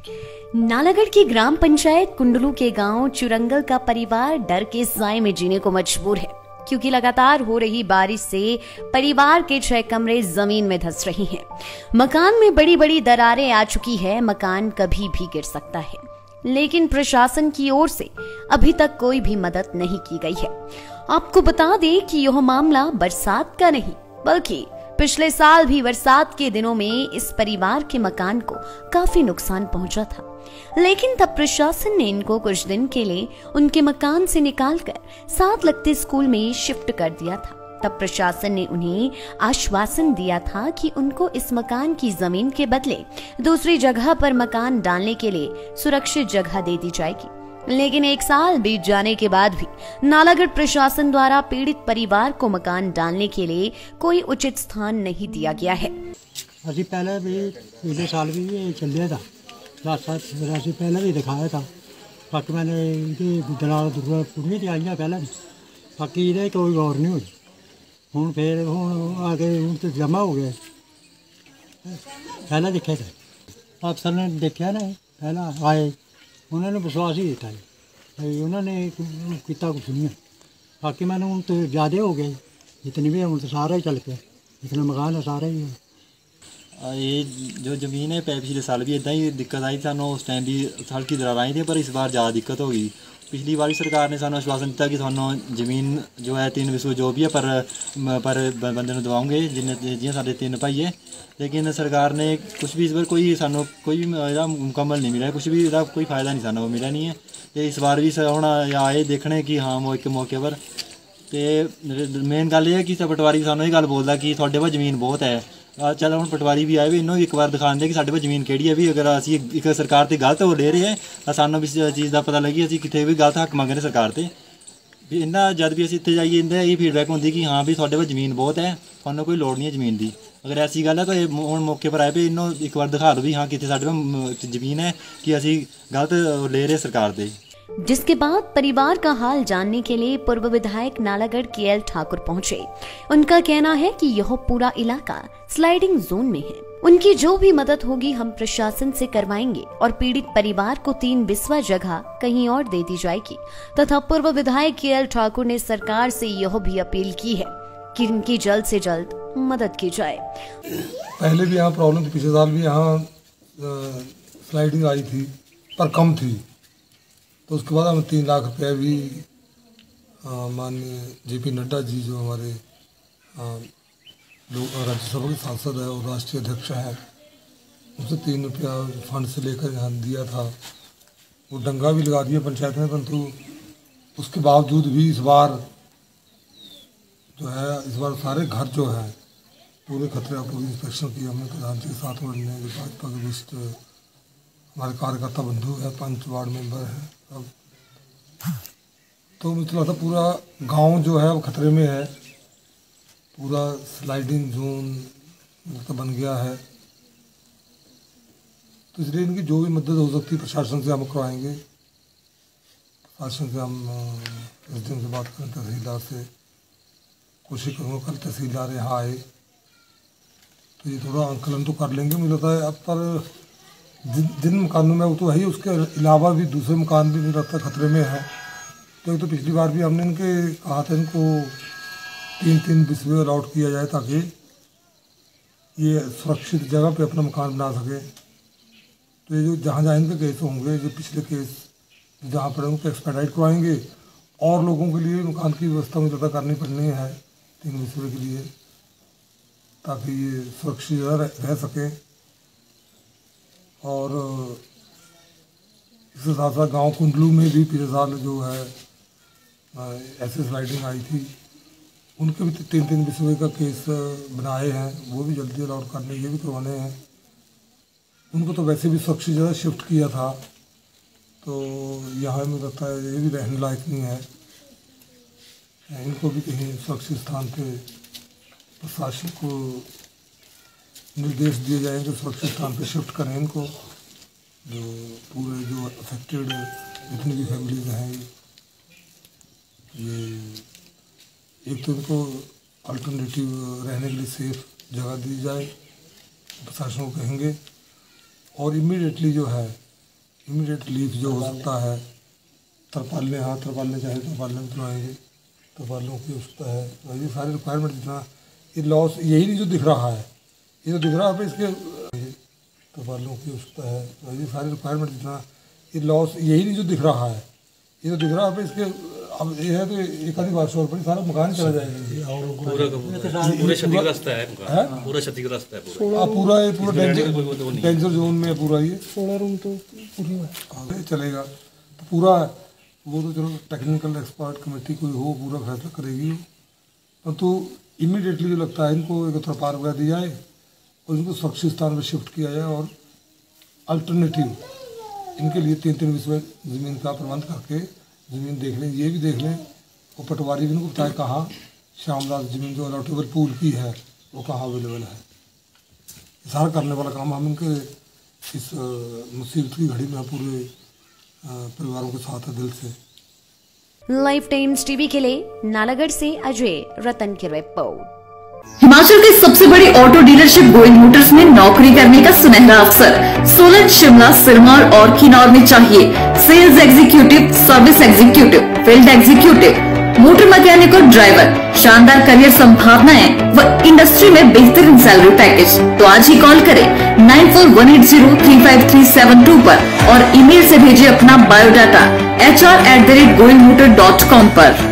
नालागढ़ की ग्राम पंचायत कुंडलू के गांव चुरंगल का परिवार डर के साए में जीने को मजबूर है, क्योंकि लगातार हो रही बारिश से परिवार के 6 कमरे जमीन में धंस रही हैं। मकान में बड़ी बड़ी दरारें आ चुकी है, मकान कभी भी गिर सकता है, लेकिन प्रशासन की ओर से अभी तक कोई भी मदद नहीं की गई है। आपको बता दें कि यह मामला बरसात का नहीं, बल्कि पिछले साल भी बरसात के दिनों में इस परिवार के मकान को काफी नुकसान पहुंचा था, लेकिन तब प्रशासन ने इनको कुछ दिन के लिए उनके मकान से निकालकर साथ लगते स्कूल में शिफ्ट कर दिया था। तब प्रशासन ने उन्हें आश्वासन दिया था कि उनको इस मकान की जमीन के बदले दूसरी जगह पर मकान डालने के लिए सुरक्षित जगह दे दी जाएगी। लेकिन 1 साल बीत जाने के बाद भी नालागढ़ प्रशासन द्वारा पीड़ित परिवार को मकान डालने के लिए कोई उचित स्थान नहीं दिया गया है। अभी पहले भी पिछले साल भी ये चल रहा था, 7 पहले भी दिखाया था। बाकी मैंने इनकी दलाल पूरी थी आइया पहले भी, बाकी इन्हें कोई गौर नहीं हुई। हूँ फिर हूँ आगे हूँ तो जमा हो गए। पहले देखे थे अफसर ने देखा ना, पहला आए उन्होंने विश्वास ही दिता है, उन्होंने किता कुछ नहीं है। बाकी मैंने हूँ तो ज़्यादा हो गए, जितनी भी हूँ तो सारा ही चल के जितने मकान है सारे ही है। ये जो ज़मीन है पिछले साल भी इदा ही दिक्कत आई, सानू उस टाइम भी हल्की दरार आई थी, पर इस बार ज़्यादा दिक्कत हो गई। पिछली बार सरकार ने सानू आश्वासन दिया कि थानू ज़मीन जो है 3 विस्व जो भी है पर बंदे ਨੂੰ ਦਵਾਉਂਗੇ जिन्हें साढ़े 3 भाई है, लेकिन सरकार ने कुछ भी इस बार कोई सानू कोई मुकम्मल नहीं मिला, कुछ भी कोई फ़ायदा नहीं सानू मिला नहीं है। तो इस बार भी हम आए देखने कि हाँ वो एक मौके पर तो मेन गल ये है कि पटवारी सानू ये गल बोलता कि थोड़े पास जमीन बहुत है। चल हम पटवारी भी आए भी इन्हों एक बार दिखाते कि साढ़े पास जमीन केड़ी है, भी अगर असी एक सरकार से गलत वो ले रहे हैं तो सानू भी इस चीज़ का पता लगी असी कितने भी गलत हक मंग रहे सरकार से। भी इन्ना जब भी असी इतने जाइए इन्हें यही फीडबैक होंगी कि हाँ भी थोड़े पास जमीन बहुत है, थानू कोई लोड़ नहीं है जमीन की। अगर ऐसी गल है तो हूँ मौके पर आए भी इन्हों एक बार दिखा दो भी हाँ कितने साढ़े पास जमीन है कि असी गलत ले रहे सरकार से। जिसके बाद परिवार का हाल जानने के लिए पूर्व विधायक नालागढ़ KL ठाकुर पहुंचे। उनका कहना है कि यह पूरा इलाका स्लाइडिंग जोन में है, उनकी जो भी मदद होगी हम प्रशासन से करवाएंगे और पीड़ित परिवार को 3 बिस्वा जगह कहीं और दे दी जाएगी। तथा पूर्व विधायक KL ठाकुर ने सरकार से यह भी अपील की है कि इनकी जल्द से जल्द मदद की जाए। पहले भी यहाँ प्रॉब्लम थी, पिछले साल भी यहाँ स्लाइडिंग आई थी पर कम थी, तो उसके बाद हमें 3 लाख रुपया भी माननीय JP नड्डा जी जो हमारे राज्यसभा के सांसद है और राष्ट्रीय अध्यक्ष हैं, उनसे 3 रुपया फंड से लेकर यहाँ दिया था। वो डंगा भी लगा दिया पंचायत में, परंतु उसके बावजूद भी इस बार जो है इस बार सारे घर जो है पूरे खतरे पूरी इंस्पेक्शन की हमने प्रधान जी के साथ में जो भाजपा के वरिष्ठ हमारे कार्यकर्ता बंधु है, 5 वार्ड मेंबर हैं अब, तो मुझे लगता पूरा गांव जो है वो खतरे में है, पूरा स्लाइडिंग जोन मतलब बन गया है। तो इसलिए इनकी जो भी मदद हो सकती है प्रशासन से हम करवाएंगे। प्रशासन से हम SDM से बात करें, तहसीलदार से कोशिश करूँगा, कल तहसीलदार यहाँ आए तो ये थोड़ा आंकलन तो कर लेंगे। मुझे लगता है अब पर जिन मकानों में वो तो है ही, उसके अलावा भी दूसरे मकान भी मुझे लगता है खतरे में है। तो पिछली बार भी हमने इनके कहा था इनको 3-3 बिस्वे अलॉट किया जाए ताकि ये सुरक्षित जगह पे अपना मकान बना सके। तो ये जो जहाँ इनके केस होंगे, जो पिछले केस जहाँ पर उनको एक्सपेडाइट करवाएंगे और लोगों के लिए मकान की व्यवस्था मुझे लगता करनी पड़नी है 3 बिस्वे के लिए, ताकि ये सुरक्षित जगह रह सके। और इसके साथ साथ गाँव कुंडलू में भी पिछले साल जो है ऐसे स्लाइडिंग आई थी, उनके भी 3-3 बिस्वे का केस बनाए हैं, वो भी जल्दी अलॉट करने ये भी करवाने हैं। उनको तो वैसे भी सुरक्षित जगह शिफ्ट किया था, तो यहाँ मुझे लगता है ये भी रहने लायक नहीं है। इनको भी कहीं सुरक्षित स्थान पे प्रशासन को निर्देश दिए जाएंगे, सुरक्षित स्थान पे शिफ्ट करें इनको। जो पूरे जो अफेक्टेड जितनी भी फैमिलीज हैं, ये एक तो इनको अल्टरनेटिव रहने के लिए सेफ जगह दी जाए, प्रशासन को कहेंगे। और इमीडिएटली जो है इमीडिएट रिलीफ जो हो सकता है, तरपालने, हाँ तरपालने चाहे तो तरपालने में तुलाएंगे, तरपालों की आवश्यकता है। तो ये सारे रिक्वायरमेंट जितना ये लॉस, यही नहीं जो दिख रहा है, ये तो दिख रहा है इसके तरपालों की आवश्यकता है। तो ये सारे रिक्वायरमेंट जितना ये लॉस, यही नहीं जो दिख रहा है, ये तो दिख रहा है इसके। अब ये है तो एक आधी बार शोर पर सारा मकान चला जाएगा, पूरा क्षतिग्रस्त है मकान, पूरा क्षतिग्रस्त है पूरा ये पूरा डेंजर जोन में पूरा ये 16 रूम तो पूरी चलेगा तो पूरा वो तो चलो टेक्निकल एक्सपर्ट कमेटी कोई हो पूरा फैसला करेगी। परंतु इमीडिएटली जो लगता है इनको एक तरपाल वगैरह दी जाए और इनको सुरक्षित स्थान पर शिफ्ट किया जाए और अल्टरनेटिव इनके लिए 3-3 विषय ज़मीन का प्रबंध करके ज़मीन देख लें, ये भी देख लें और पटवारी भी इनको बताए कहाँ श्यामदास ज़मीन जो अलॉटेबल पूल की है वो कहाँ अवेलेबल है। सारा करने वाला काम हम इनके इस मुसीबत की घड़ी में पूरे परिवारों के साथ है दिल से। लाइफ टाइम्स टीवी के लिए नालागढ़ से अजय रतन की रिपोर्ट। हिमाचल के सबसे बड़ी ऑटो डीलरशिप गोइंग मोटर्स में नौकरी करने का सुनहरा अवसर सोलन, शिमला, सिरमौर और किन्नौर में चाहिए sales executive, service executive, field executive, motor mechanic और ड्राइवर। शानदार करियर संभावनाएं व इंडस्ट्री में बेहतरीन सैलरी पैकेज। तो आज ही कॉल करें 9418035372 पर और ईमेल से भेजिए अपना बायोडाटा hr@goingmotor.com पर।